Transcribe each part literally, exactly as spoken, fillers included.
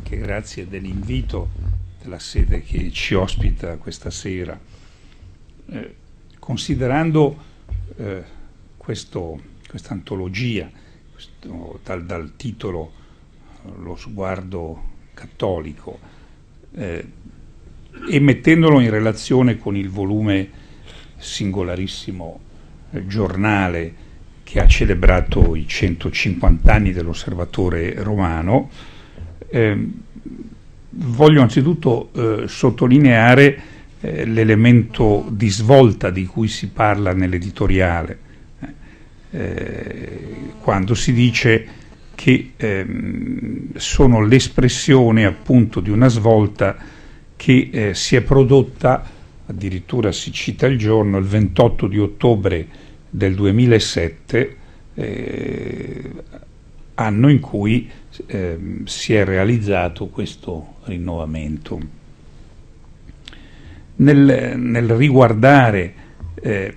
anche grazie dell'invito della sede che ci ospita questa sera. Eh, considerando eh, questo, questa antologia, questo, dal, dal titolo Lo sguardo cattolico, eh, e mettendolo in relazione con il volume singolarissimo eh, giornale che ha celebrato i centocinquanta anni dell'Osservatore Romano, eh, voglio anzitutto eh, sottolineare eh, l'elemento di svolta di cui si parla nell'editoriale, eh, quando si dice che ehm, sono l'espressione appunto di una svolta che eh, si è prodotta, addirittura si cita il giorno, il ventotto di ottobre del duemilasette, eh, anno in cui eh, si è realizzato questo rinnovamento. Nel, nel riguardare eh,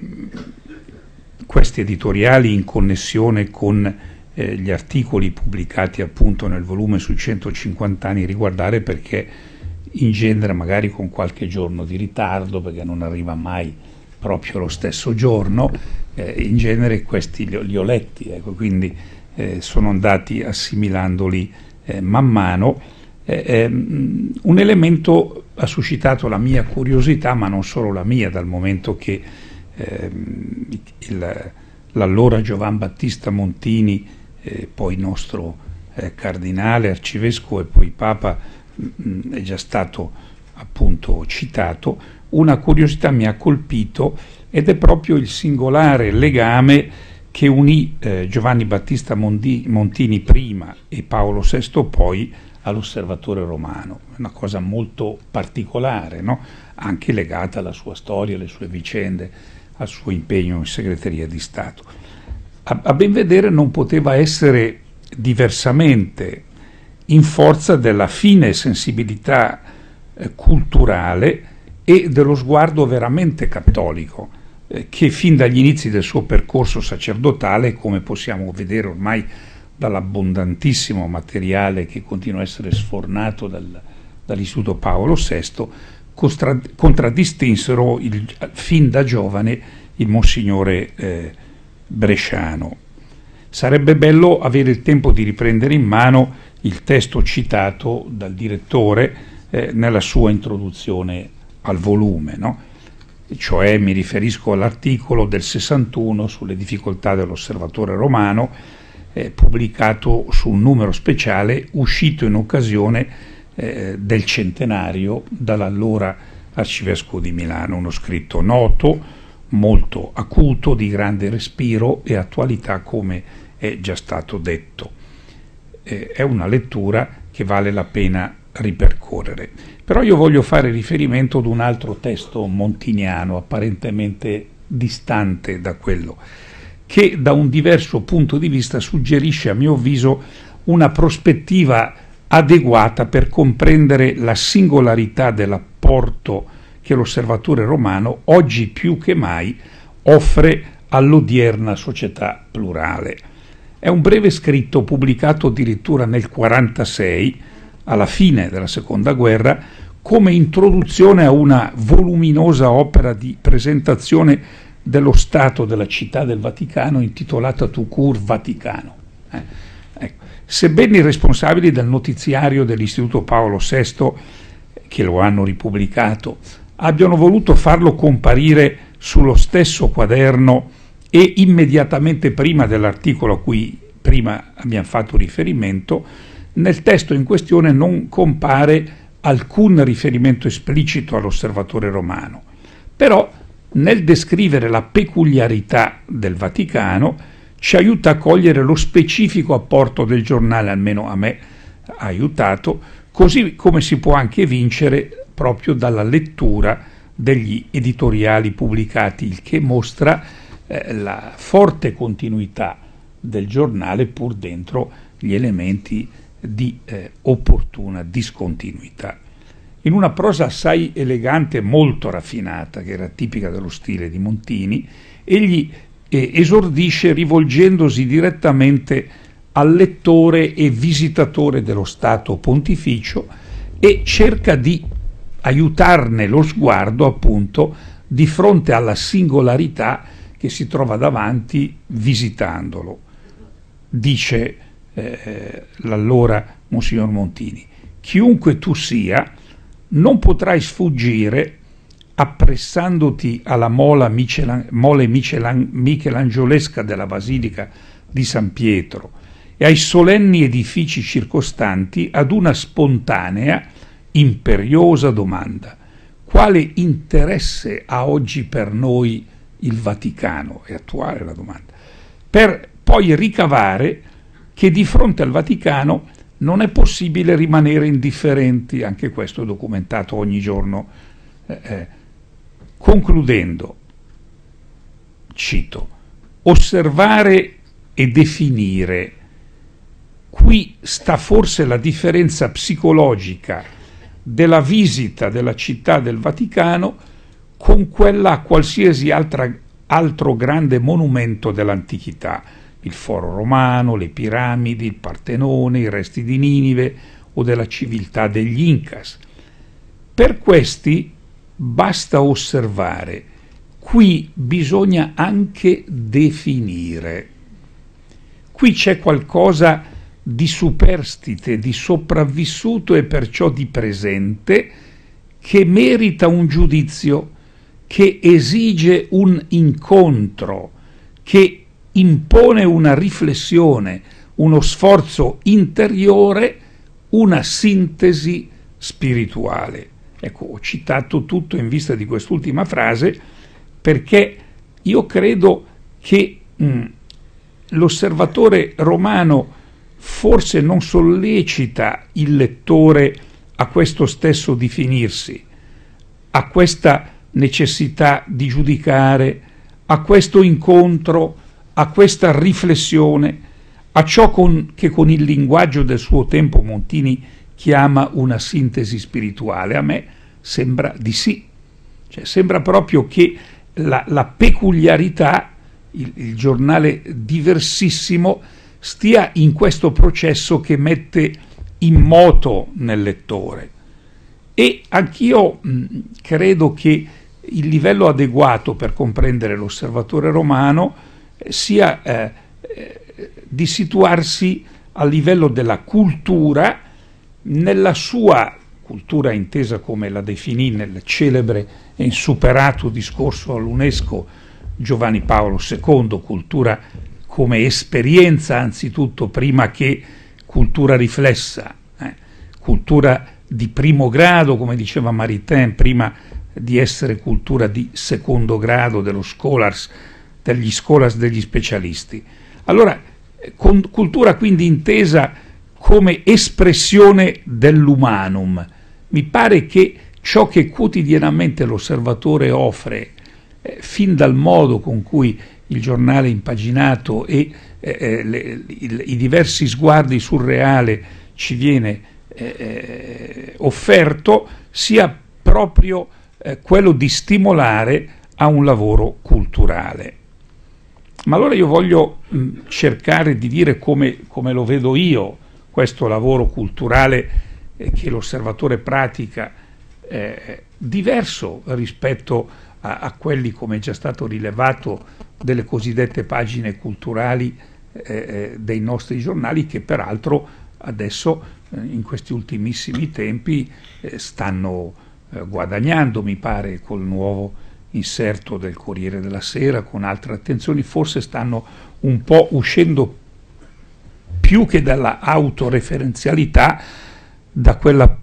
questi editoriali in connessione con eh, gli articoli pubblicati appunto nel volume sui centocinquanta anni, riguardare perché in genere magari con qualche giorno di ritardo, perché non arriva mai proprio lo stesso giorno, eh, in genere questi li ho, li ho letti, ecco, quindi eh, sono andati assimilandoli eh, man mano. Eh, ehm, un elemento ha suscitato la mia curiosità, ma non solo la mia, dal momento che ehm, il, l'allora Giovan Battista Montini, eh, poi nostro eh, cardinale, arcivescovo e poi papa, mh, è già stato appunto citato. Una curiosità mi ha colpito ed è proprio il singolare legame che unì eh, Giovanni Battista Mondi, Montini prima e Paolo sesto poi all'Osservatore Romano. Una cosa molto particolare, no? Anche legata alla sua storia, alle sue vicende, al suo impegno in segreteria di Stato. A, a ben vedere non poteva essere diversamente, in forza della fine sensibilità eh, culturale e dello sguardo veramente cattolico, eh, che fin dagli inizi del suo percorso sacerdotale, come possiamo vedere ormai dall'abbondantissimo materiale che continua a essere sfornato dal, dall'Istituto Paolo sesto, contra, contraddistinsero il, fin da giovane il Monsignore eh, Bresciano. Sarebbe bello avere il tempo di riprendere in mano il testo citato dal direttore eh, nella sua introduzione al volume, no? Cioè mi riferisco all'articolo del sessantuno sulle difficoltà dell'Osservatore Romano, eh, pubblicato su un numero speciale uscito in occasione eh, del centenario dall'allora arcivescovo di Milano, uno scritto noto, molto acuto, di grande respiro e attualità, come è già stato detto. Eh, è una lettura che vale la pena ripercorrere. Però io voglio fare riferimento ad un altro testo montiniano, apparentemente distante da quello, che da un diverso punto di vista suggerisce, a mio avviso, una prospettiva adeguata per comprendere la singolarità dell'apporto che l'Osservatore Romano oggi più che mai offre all'odierna società plurale. È un breve scritto pubblicato addirittura nel quarantasei, alla fine della Seconda Guerra, come introduzione a una voluminosa opera di presentazione dello Stato della Città del Vaticano intitolata tout court Vaticano. Eh, ecco. Sebbene i responsabili del notiziario dell'Istituto Paolo sesto, che lo hanno ripubblicato, abbiano voluto farlo comparire sullo stesso quaderno e immediatamente prima dell'articolo a cui prima abbiamo fatto riferimento, nel testo in questione non compare alcun riferimento esplicito all'Osservatore Romano. Però nel descrivere la peculiarità del Vaticano ci aiuta a cogliere lo specifico apporto del giornale, almeno a me ha aiutato, così come si può anche vincere proprio dalla lettura degli editoriali pubblicati, il che mostra eh, la forte continuità del giornale pur dentro gli elementi di eh, opportuna discontinuità. In una prosa assai elegante e molto raffinata, che era tipica dello stile di Montini, egli eh, esordisce rivolgendosi direttamente al lettore e visitatore dello Stato Pontificio e cerca di aiutarne lo sguardo appunto di fronte alla singolarità che si trova davanti visitandolo. Dice eh, l'allora Monsignor Montini: chiunque tu sia, non potrai sfuggire, appressandoti alla mola Michelan- mole Michelan- michelangiolesca della Basilica di San Pietro e ai solenni edifici circostanti, ad una spontanea, imperiosa domanda: quale interesse ha oggi per noi il Vaticano? È attuale la domanda. Per poi ricavare che di fronte al Vaticano non è possibile rimanere indifferenti, anche questo è documentato ogni giorno. Eh, eh. Concludendo, cito: osservare e definire. Qui sta forse la differenza psicologica della visita della città del Vaticano con quella a qualsiasi altra, altro grande monumento dell'antichità, il Foro Romano, le piramidi, il Partenone, i resti di Ninive o della civiltà degli Incas. Per questi basta osservare, qui bisogna anche definire. Qui c'è qualcosa di superstite, di sopravvissuto e perciò di presente, che merita un giudizio, che esige un incontro, che impone una riflessione, uno sforzo interiore, una sintesi spirituale. Ecco, ho citato tutto in vista di quest'ultima frase perché io credo che mh, l'osservatore romano forse non sollecita il lettore a questo stesso definirsi, a questa necessità di giudicare, a questo incontro, a questa riflessione, a ciò con, che con il linguaggio del suo tempo Montini chiama una sintesi spirituale. A me sembra di sì, cioè sembra proprio che la, la peculiarità, il, il giornale diversissimo, stia in questo processo che mette in moto nel lettore. E anch'io mh, credo che il livello adeguato per comprendere l'osservatore romano eh, sia eh, eh, di situarsi a livello della cultura, nella sua cultura intesa come la definì nel celebre e insuperato discorso all'UNESCO Giovanni Paolo secondo, cultura come esperienza anzitutto prima che cultura riflessa, eh, cultura di primo grado, come diceva Maritain, prima di essere cultura di secondo grado dello scholars, degli scholars, degli specialisti. Allora, con, cultura quindi intesa come espressione dell'umanum. Mi pare che ciò che quotidianamente l'osservatore offre, eh, fin dal modo con cui il giornale impaginato e eh, le, i, i diversi sguardi sul reale ci viene eh, offerto, sia proprio eh, quello di stimolare a un lavoro culturale. Ma allora io voglio mh, cercare di dire come, come lo vedo io questo lavoro culturale eh, che l'osservatore pratica, eh, diverso rispetto a, a quelli, come è già stato rilevato, delle cosiddette pagine culturali eh, dei nostri giornali, che peraltro adesso eh, in questi ultimissimi tempi eh, stanno eh, guadagnando, mi pare, col nuovo inserto del Corriere della Sera, con altre attenzioni, forse stanno un po' uscendo più che dalla autoreferenzialità, da quella,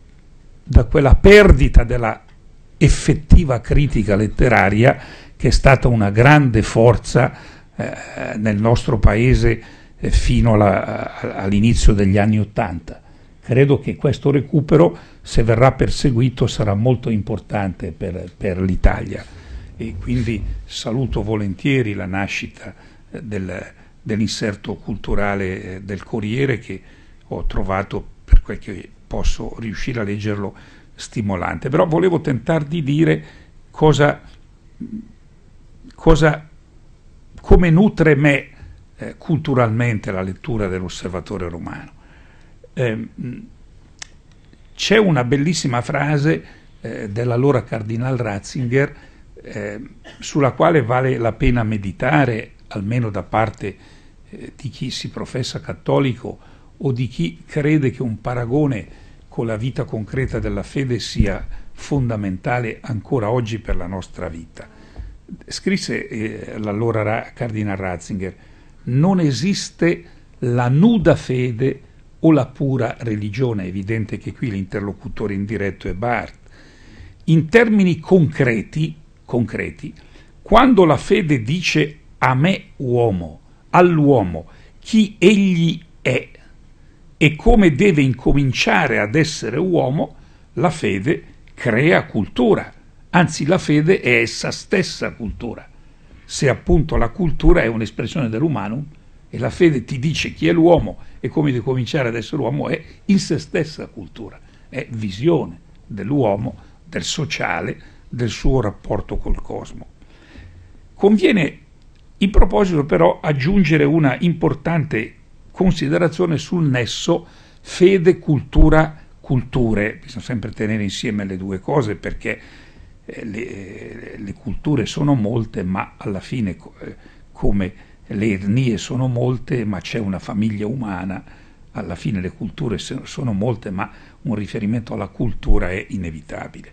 da quella perdita della effettiva critica letteraria che è stata una grande forza eh, nel nostro paese eh, fino alla, all'inizio degli anni Ottanta. Credo che questo recupero, se verrà perseguito, sarà molto importante per, per l'Italia, e quindi saluto volentieri la nascita eh, del, dell'inserto culturale eh, del Corriere, che ho trovato, per quel che posso riuscire a leggerlo, stimolante. Però volevo tentare di dire cosa, cosa come nutre me eh, culturalmente la lettura dell'Osservatore Romano. Eh, c'è una bellissima frase eh, dell'allora Cardinal Ratzinger eh, sulla quale vale la pena meditare, almeno da parte eh, di chi si professa cattolico o di chi crede che un paragone con la vita concreta della fede sia fondamentale ancora oggi per la nostra vita. Scrisse eh, l'allora Ra- Cardinal Ratzinger: non esiste la nuda fede o la pura religione. È evidente che qui l'interlocutore indiretto è Barth. In termini concreti, concreti, quando la fede dice a me uomo, all'uomo, chi egli è e come deve incominciare ad essere uomo, la fede crea cultura, anzi la fede è essa stessa cultura. Se appunto la cultura è un'espressione dell'umanum e la fede ti dice chi è l'uomo e come deve cominciare ad essere uomo, è in se stessa cultura, è visione dell'uomo, del sociale, del suo rapporto col cosmo. Conviene in proposito però aggiungere una importante considerazione sul nesso fede, cultura, culture. Bisogna sempre tenere insieme le due cose, perché eh, le, le culture sono molte, ma alla fine eh, come le etnie sono molte, ma c'è una famiglia umana, alla fine le culture sono molte, ma un riferimento alla cultura è inevitabile.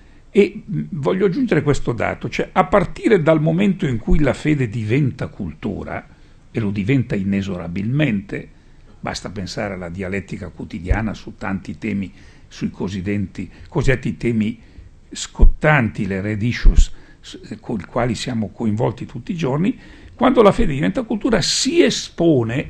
E voglio aggiungere questo dato, cioè a partire dal momento in cui la fede diventa cultura, e lo diventa inesorabilmente, basta pensare alla dialettica quotidiana su tanti temi, sui cosiddetti, cosiddetti temi scottanti, le red issues con i quali siamo coinvolti tutti i giorni, quando la fede diventa cultura si espone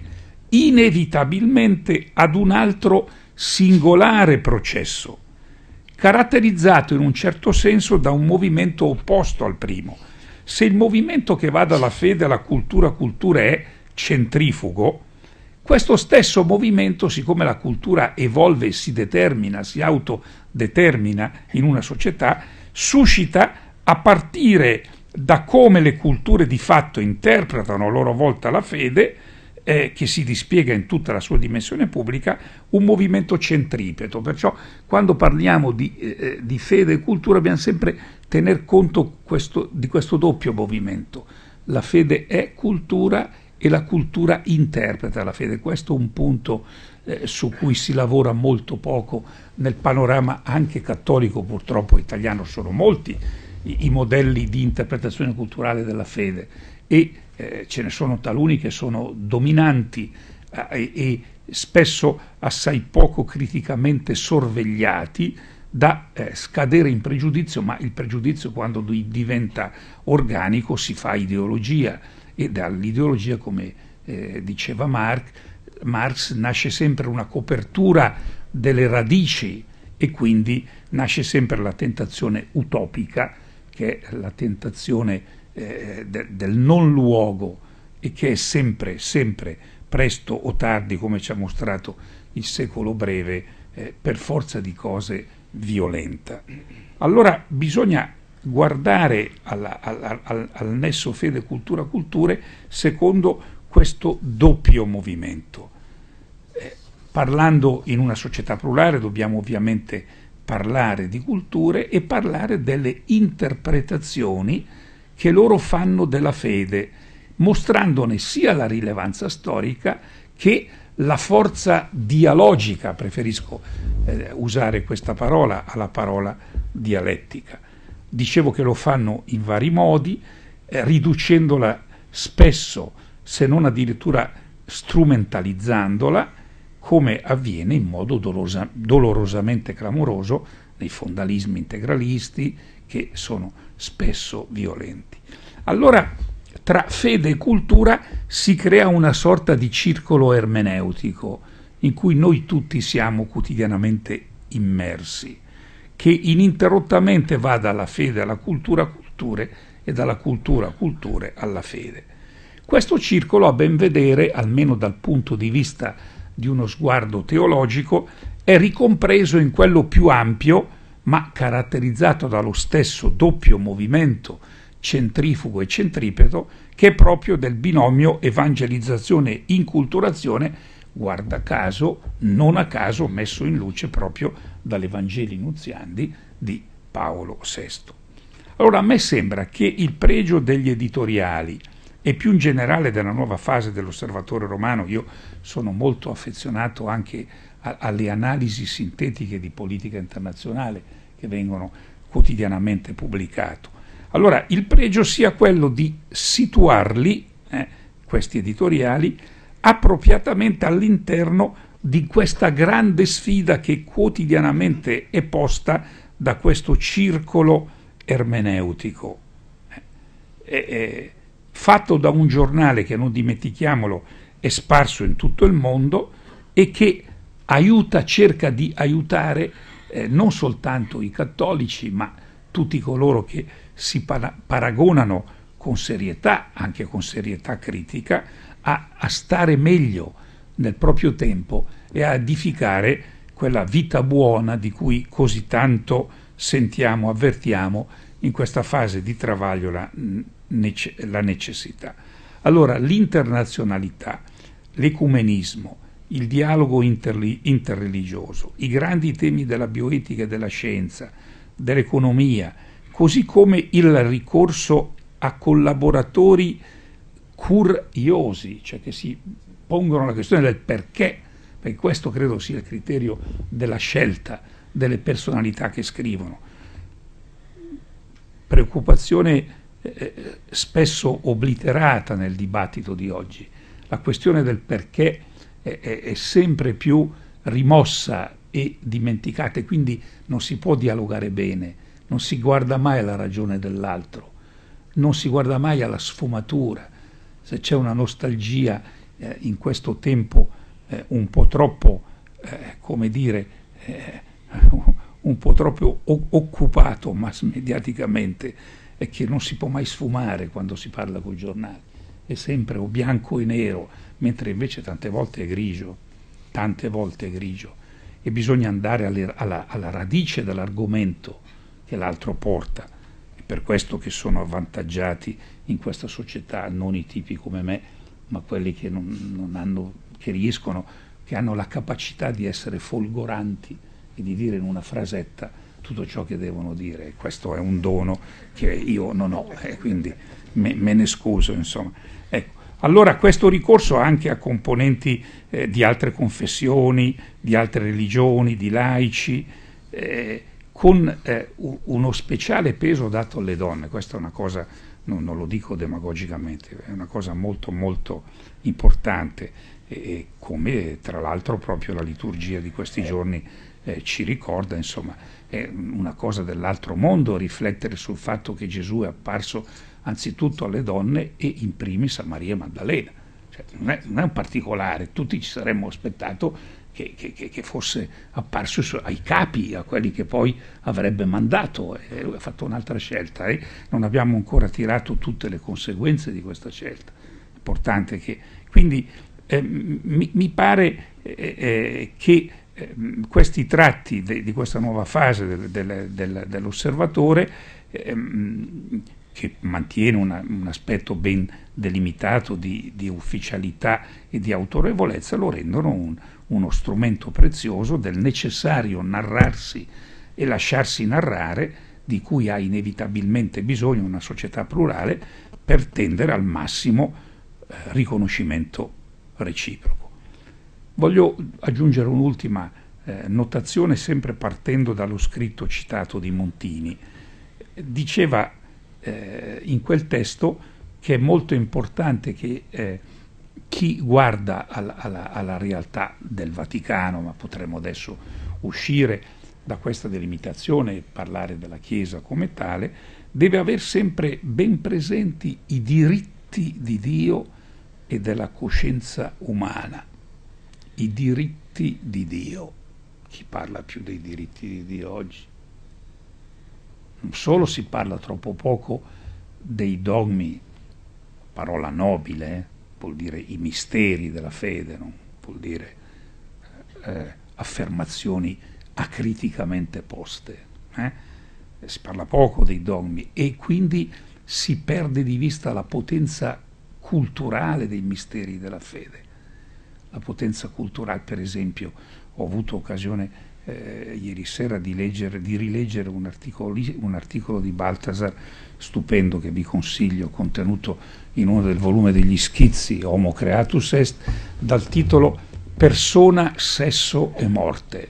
inevitabilmente ad un altro singolare processo, caratterizzato in un certo senso da un movimento opposto al primo. Se il movimento che va dalla fede alla cultura cultura è centrifugo, questo stesso movimento, siccome la cultura evolve, si determina, si autodetermina in una società, suscita, a partire da come le culture di fatto interpretano a loro volta la fede, eh, che si dispiega in tutta la sua dimensione pubblica, un movimento centripeto. Perciò quando parliamo di, eh, di fede e cultura dobbiamo sempre tener conto questo, di questo doppio movimento. La fede è cultura e la cultura interpreta la fede. Questo è un punto eh, su cui si lavora molto poco nel panorama anche cattolico, purtroppo italiano. Sono molti i, i modelli di interpretazione culturale della fede e eh, ce ne sono taluni che sono dominanti eh, e spesso assai poco criticamente sorvegliati da eh, scadere in pregiudizio, ma il pregiudizio quando diventa organico si fa ideologia, e dall'ideologia, come eh, diceva Marx, Marx, nasce sempre una copertura delle radici e quindi nasce sempre la tentazione utopica, che è la tentazione eh, de, del non luogo, e che è sempre, sempre, presto o tardi, come ci ha mostrato il secolo breve, eh, per forza di cose violenta. Allora bisogna guardare alla, al, al, al nesso fede, cultura, culture secondo questo doppio movimento. Eh, parlando in una società plurale dobbiamo ovviamente parlare di culture e parlare delle interpretazioni che loro fanno della fede, mostrandone sia la rilevanza storica che la forza dialogica, preferisco eh, usare questa parola alla parola dialettica. Dicevo che lo fanno in vari modi, eh, riducendola spesso, se non addirittura strumentalizzandola, come avviene in modo dolorosa, dolorosamente clamoroso nei fondalismi integralisti, che sono spesso violenti. Allora, tra fede e cultura si crea una sorta di circolo ermeneutico in cui noi tutti siamo quotidianamente immersi, che ininterrottamente va dalla fede alla cultura culture e dalla cultura culture alla fede. Questo circolo, a ben vedere, almeno dal punto di vista di uno sguardo teologico, è ricompreso in quello più ampio, ma caratterizzato dallo stesso doppio movimento centrifugo e centripeto, che è proprio del binomio evangelizzazione-inculturazione, guarda caso, non a caso messo in luce proprio dall'Evangeli Nuziandi di Paolo sesto. Allora a me sembra che il pregio degli editoriali e più in generale della nuova fase dell'Osservatore Romano, io sono molto affezionato anche a, alle analisi sintetiche di politica internazionale che vengono quotidianamente pubblicate. Allora il pregio sia quello di situarli, eh, questi editoriali, appropriatamente all'interno di questa grande sfida che quotidianamente è posta da questo circolo ermeneutico, eh, eh, fatto da un giornale che, non dimentichiamolo, è sparso in tutto il mondo e che aiuta, cerca di aiutare eh, non soltanto i cattolici, ma tutti coloro che si para- paragonano con serietà, anche con serietà critica, a, a stare meglio nel proprio tempo e a edificare quella vita buona di cui così tanto sentiamo, avvertiamo in questa fase di travaglio la, nece- la necessità. Allora l'internazionalità, l'ecumenismo, il dialogo interli- interreligioso, i grandi temi della bioetica e della scienza, dell'economia, così come il ricorso a collaboratori curiosi, cioè che si pongono la questione del perché, perché questo credo sia il criterio della scelta delle personalità che scrivono. Preoccupazione eh, spesso obliterata nel dibattito di oggi. La questione del perché è, è, è sempre più rimossa e dimenticata, e quindi non si può dialogare bene, non si guarda mai alla ragione dell'altro, non si guarda mai alla sfumatura. Se c'è una nostalgia eh, in questo tempo eh, un po' troppo, eh, come dire, eh, un po' troppo o- occupato mass mediaticamente, è che non si può mai sfumare quando si parla con i giornali, è sempre o bianco e nero, mentre invece tante volte è grigio, tante volte è grigio, e bisogna andare alle, alla, alla radice dell'argomento che l'altro porta. È per questo che sono avvantaggiati in questa società non i tipi come me, ma quelli che non, non hanno, che riescono, che hanno la capacità di essere folgoranti e di dire in una frasetta tutto ciò che devono dire. Questo è un dono che io non ho, e eh, quindi me, me ne scuso, insomma. Ecco. Allora questo ricorso anche a componenti eh, di altre confessioni, di altre religioni, di laici, eh, con eh, uno speciale peso dato alle donne. Questa è una cosa, non, non lo dico demagogicamente, è una cosa molto molto importante, e come tra l'altro proprio la liturgia di questi giorni eh, ci ricorda. Insomma, è una cosa dell'altro mondo riflettere sul fatto che Gesù è apparso anzitutto alle donne e in primis a Maria Maddalena. Cioè, non, è, non è un particolare, tutti ci saremmo aspettato che, che, che fosse apparso ai capi, a quelli che poi avrebbe mandato, e lui ha fatto un'altra scelta, e non abbiamo ancora tirato tutte le conseguenze di questa scelta. È importante che, quindi eh, mi, mi pare eh, eh, che eh, questi tratti de, di questa nuova fase del, del, del, dell'osservatore, ehm, che mantiene una, un aspetto ben delimitato di, di ufficialità e di autorevolezza, lo rendono un, uno strumento prezioso del necessario narrarsi e lasciarsi narrare, di cui ha inevitabilmente bisogno una società plurale per tendere al massimo eh, riconoscimento reciproco. Voglio aggiungere un'ultima eh, notazione, sempre partendo dallo scritto citato di Montini. Diceva eh, in quel testo che è molto importante che eh, chi guarda alla, alla, alla realtà del Vaticano, ma potremmo adesso uscire da questa delimitazione e parlare della Chiesa come tale, deve aver sempre ben presenti i diritti di Dio e della coscienza umana. I diritti di Dio. Chi parla più dei diritti di Dio oggi? Non solo si parla troppo poco dei dogmi, parola nobile, eh? Vuol dire i misteri della fede, non vuol dire eh, affermazioni acriticamente poste. Eh? Si parla poco dei dogmi, e quindi si perde di vista la potenza culturale dei misteri della fede. La potenza culturale, per esempio, ho avuto occasione eh, ieri sera di, leggere, di rileggere un articolo, un articolo di Balthasar stupendo che vi consiglio, contenuto in uno del volume degli schizzi Homo Creatus Est, dal titolo Persona, sesso e morte.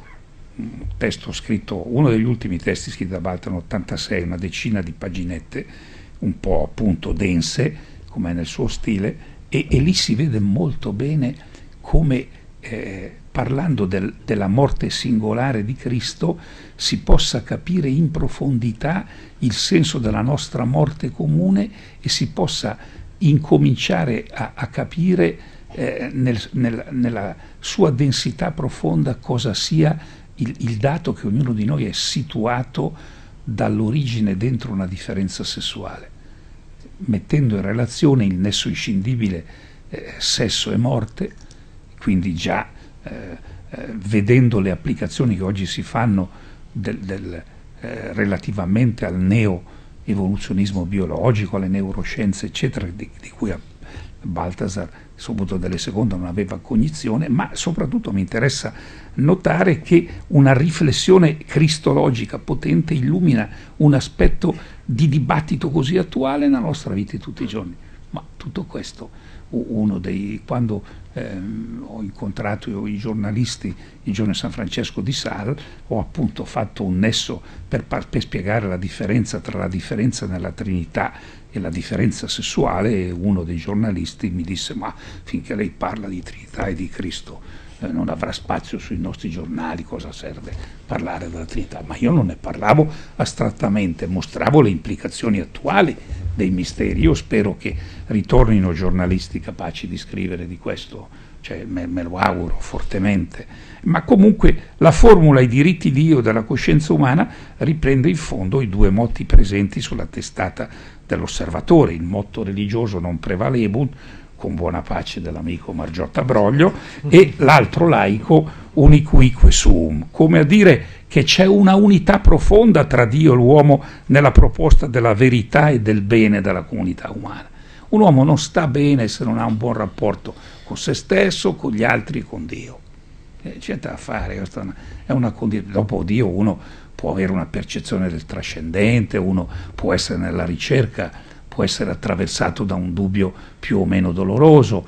Un testo scritto, uno degli ultimi testi scritti da Balthasar nel ottantasei, una decina di paginette, un po' appunto dense, come è nel suo stile, e, e lì si vede molto bene come eh, parlando del, della morte singolare di Cristo si possa capire in profondità il senso della nostra morte comune e si possa incominciare a, a capire eh, nel, nel, nella sua densità profonda cosa sia il, il dato che ognuno di noi è situato dall'origine dentro una differenza sessuale, mettendo in relazione il nesso inscindibile eh, sesso e morte, quindi già eh, eh, vedendo le applicazioni che oggi si fanno del, del, eh, relativamente al neo-evoluzionismo biologico, alle neuroscienze, eccetera, di, di cui Balthasar, soprattutto delle seconde, non aveva cognizione, ma soprattutto mi interessa notare che una riflessione cristologica potente illumina un aspetto di dibattito così attuale nella nostra vita di tutti i giorni. Ma tutto questo, uno dei, quando ehm, ho incontrato i giornalisti il giorno di San Francesco di Sales, ho appunto fatto un nesso per, per spiegare la differenza tra la differenza nella Trinità e la differenza sessuale, e uno dei giornalisti mi disse: ma finché lei parla di Trinità e di Cristo eh, non avrà spazio sui nostri giornali, cosa serve parlare della Trinità? Ma io non ne parlavo astrattamente, mostravo le implicazioni attuali dei misteri. Io spero che ritornino giornalisti capaci di scrivere di questo, cioè me, me lo auguro fortemente. Ma comunque la formula I diritti di Dio della coscienza umana riprende in fondo i due motti presenti sulla testata dell'Osservatore, il motto religioso non prevalebunt, con buona pace dell'amico Margiotta Broglio, e l'altro laico unicuique sum, come a dire che c'è una unità profonda tra Dio e l'uomo nella proposta della verità e del bene della comunità umana. Un uomo non sta bene se non ha un buon rapporto con se stesso, con gli altri e con Dio. Eh, c'è da fare, questa è una condizione. Dopo Dio uno può avere una percezione del trascendente, uno può essere nella ricerca, può essere attraversato da un dubbio più o meno doloroso,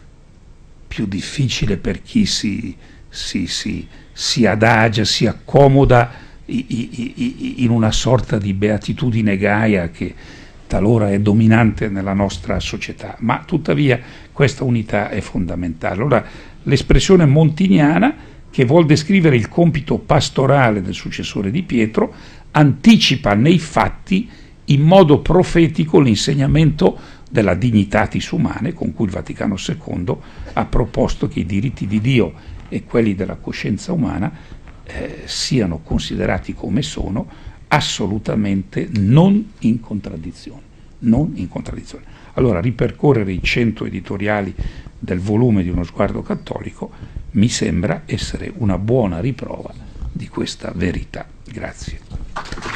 più difficile per chi si, si, si, si adagia, si accomoda i, i, i, in una sorta di beatitudine gaia che talora è dominante nella nostra società, ma tuttavia questa unità è fondamentale. Allora l'espressione montiniana, che vuol descrivere il compito pastorale del successore di Pietro, anticipa nei fatti in modo profetico l'insegnamento della dignitatis umanae con cui il Vaticano secondo ha proposto che i diritti di Dio e quelli della coscienza umana eh, siano considerati come sono, assolutamente non in contraddizione, non in contraddizione. Allora, ripercorrere i cento editoriali del volume di Uno sguardo cattolico mi sembra essere una buona riprova di questa verità. Grazie.